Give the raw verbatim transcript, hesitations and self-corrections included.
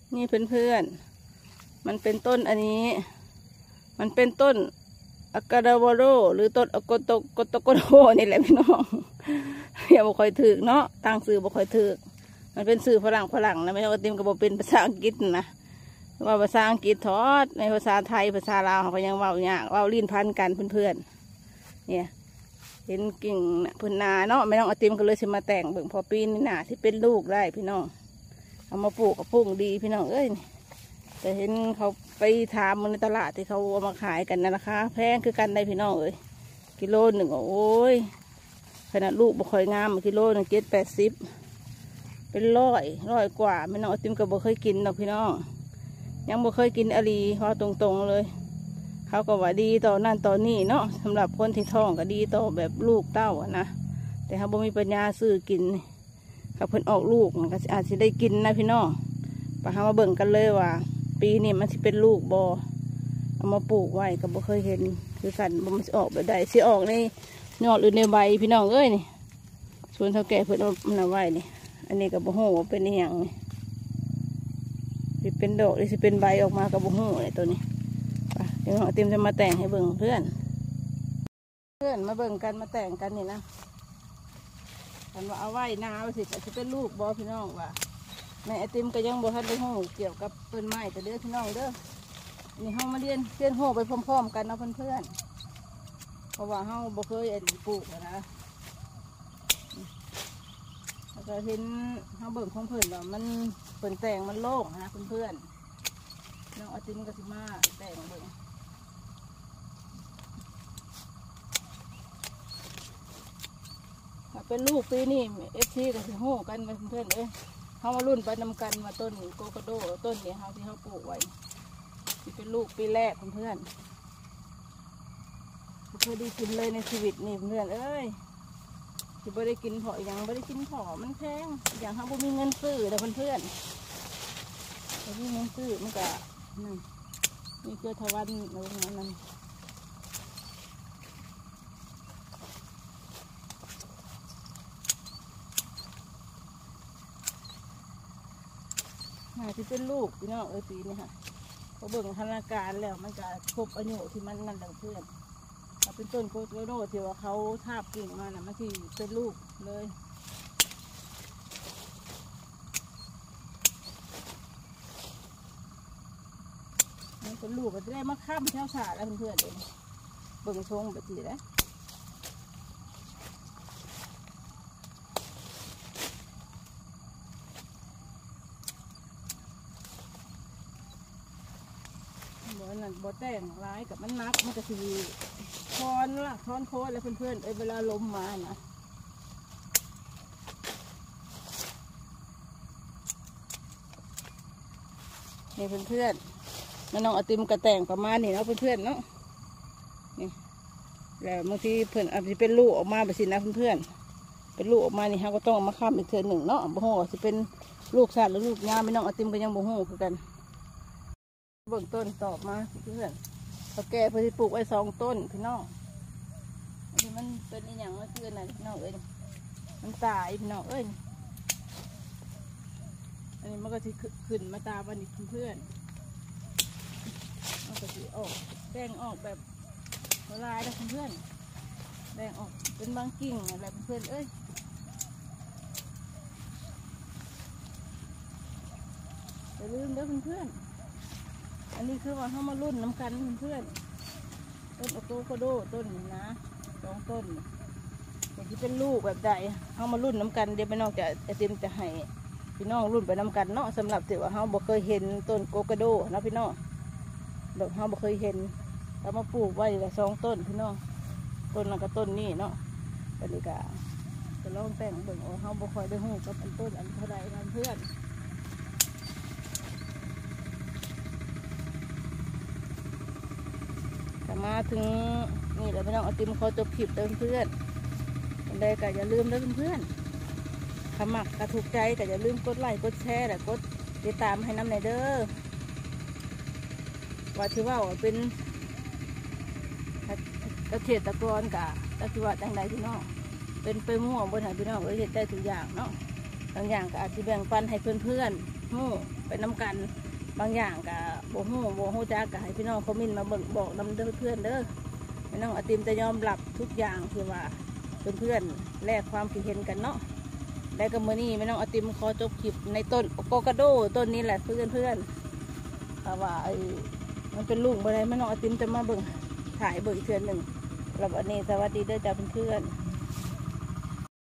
นี่เพื่อนๆมันเป็นต้นอันนี้มันเป็นต้นอะกาดาวโรหรือต้นอะโกโตโกโตโกโรนี่แหละพี่น้องอย่าบอกคอยถือเนาะตั้งสื่อบอกคอยถือมันเป็นสื่อฝรั่งฝรั่งนะไม่ใช่ว่าเต็มกระบอกเป็นภาษาอังกฤษนะว่าภาษาอังกฤษทอดในภาษาไทยภาษาลาวเขาก็ยังเว้าอย่างเว้าลิ้นพันกันเพื่อนๆเนี่ยเห็นกิ่งพื้นนาเนาะไม่ต้องเอาเต็มกันเลยสิมาแต่งเบิ่งพอปีนี้หนาที่เป็นลูกได้พี่น้องเอามาปลูกกับพุ่งดีพี่น้องเอ้ยแต่เห็นเขาไปถามในตลาดที่เขาเอามาขายกันนะนะคะแพงคือกันได้พี่น้องเอ้ยกิโลหนึ่งโอ้ยขนาดลูกบ่ค่อยงามกิโลหนึ่งเจ็ดแปดสิบเป็นร้อยร้อยกว่าไม่น้องติมก็บ่เคยกินหรอกพี่น้องยังบ่เคยกินอลีเพราะตรงๆเลยเขาก็ว่าดีต่อนั่นต่อนี่เนาะสำหรับคนที่ท้องก็ดีต่อแบบลูกเต้านะแต่เขาบ่มีปัญญาซื้อกินเขาเพิ่นออกลูกก็อาจจะได้กินนะพี่น้องไปหามาเบิ่งกันเลยว่าปีนี้มันจะเป็นลูกบอเอามาปลูกไว้ก็บ่เคยเห็นคือกันบ่มันจะออกแบบใดสิออกในยอดหรือในใบพี่น้องเอ้ยนี่ส่วนเท่าแก่เพิ่นเอามาไว้นี่อันนี้ก็บ่ฮู้ว่าเป็นอีหยังนี่สิเป็นดอกหรือสิเป็นใบออกมาก็บ่ฮู้เลยตัวนี้ไปเดี๋ยวเอาเต็มจะมาแต่งให้เบิ่งเพื่อนเพื่อนมาเบิ่งกันมาแต่งกันนี่นะกันว่าเอาไว้นาเอาสิจะเป็นลูกบอพี่น้องว่าแม่ไอติมก็ยังบ่ทันได้ฮู้เกี่ยวกับต้นไม้แต่เด้อพี่น้องเด้อนี่เฮามาเรียนเรียนฮู้ไปพร้อมๆกันเนาะเพื่อนๆเพราะว่าเฮาบ่เคยเอ็นปลูกนะแล้วก็เห็นเฮาเบิ่งของเพิ่นว่ามันเพิ่นแต่งมันโล่งนะเพื่อนๆน้องไอติมก็สิมาแต่งเบิ่งถ้าเป็นลูกปีนี้เอฟซีก็สิฮู้กันเพื่อนๆเอ้ยเขามารุ่นไปนำกันมาต้นโกโกโดต้นนี้เขาที่เขาปลูกไว้ที่เป็นลูกปีแรกเพื่อนๆเคยได้กินเลยในชีวิตนี่เพื่อนเอ้ยที่ไม่ได้กินพออย่างไม่ได้กินพอมันแพงอย่างเขาไม่มีเงินซื้อแต่เพื่อนๆเขาไม่มีเงินซื้อมันก็นั่นมีเกลือทวันอะไรนั่นที่เป็นลูกพี่น้องเออปีนี้ค่ะเขาเบิ่งพัฒนาการแล้วมันจะครบอายุที่มันนั่นแล้วเพื่อนเราเป็นต้นโกโกโดที่ว่าเขาทาบกิ่งมาน่ะมันที่เป็นลูกเลยมันเป็นลูกก็จะได้มาค้ำเช้าสาแล้วเพื่อนๆเลยเบิ่งทรงแบบนี้นะบ่แต่งร้ายกับมันนักมันก็คือทอนละทอนโค้ดแล้วเพื่อนๆเอ้ยเวลาลมมานะนี่เพื่อนๆน้องอติมกระแต่งประมาณนี้เนาะเพื่อนๆเนาะนี่แล้วบางทีเพื่อนอาจจะเป็นลูกออกมาแบบสินะเพื่อนๆเป็นลูกออกมานี่ฮะก็ต้องเอามาค้ำอีกเทือนหนึ่งเนาะบ่ฮู้จะเป็นลูกสัตว์หรือลูกยาไม่น้องอติมก็ยังบ่ฮู้คือกันเบื้องต้นตอบมาเพื่อนเขาแก่เพื่อที่ปลูกไว้สองต้นพี่น้องอันนี้มันเป็นอย่างว่าคืออะไรพี่น้องเอ้ยมันตายพี่น้องเอ้ยอันนี้มันก็จะขึ้นมาตาวันนี้เพื่อนมันก็จะออกแดงออกแบบลายนะเพื่อนแดงออกเป็นบางกิ่งอะไรเพื่อนเอ้ยอย่าลืมเด้อเพื่อนอันนี้คือว่าเขามารุ่นน้ำกันเพื่อนต้นโอโตโกโดต้นนี้นะสองต้นอย่างที่เป็นลูกแบบใดเขามารุ่นน้ำกันเดี๋ยวไปนอกจะไอติมจะให้พี่น้องรุ่นไปน้ำกันเนาะสำหรับที่ว่าเขาบ่เคยเห็นต้นโกโกโดนะพี่น้องแบบเขาบ่เคยเห็นเรามาปลูกไว้ละสองต้นพี่น้องต้นนั้นกับต้นนี้เนาะบรรยากาศจะลองแต่งเบิ่งว่าเขาบ่ค่อยได้หูกับอันต้นอันเท่าไรนั่นเพื่อนมาถึงนี่แหละพี่น้องเอาติมขอจบคลิปเติมเพื่อนใดก็อย่าลืมเด้อเพื่อนๆถ้ามักก็ถูกใจก็อย่าลืมกดไลค์กดแชร์และกดติดตามให้น้ำในเด้อว่าถือว่าเป็นเกษตรกรกะก็ถือว่าจังใดพี่น้องเป็นไปมั่วบนหาพี่น้องเอ้ยเห็นได้ทุกอย่างเนาะบางอย่างก็อาจจะแบ่งปันให้เพื่อนๆฮู้ไปน้ำกันบางอย่างกับโบฮู้โบฮู้จักกับให้พี่น้องคอมเมนต์มาเบิ่งบอกนำเด้อเพื่อนเด้อพี่น้องอาติมจะยอมรับทุกอย่างที่ว่าเพื่อนๆแลกความคิดเห็นกันเนาะและก็มื้อนี้พี่น้องอาติมขอจบคลิปในต้นโกกาโดต้นนี้แหละเพื่อนเพื่อนเพราะว่าไอ้มันเป็นลุงบ่ได้พี่น้องอาติมจะมาเบิ่งถ่ายเบิ่งอีกเทื่อหนึ่งแล้ววันนี้สวัสดีเด้อจ้าเพื่อนๆ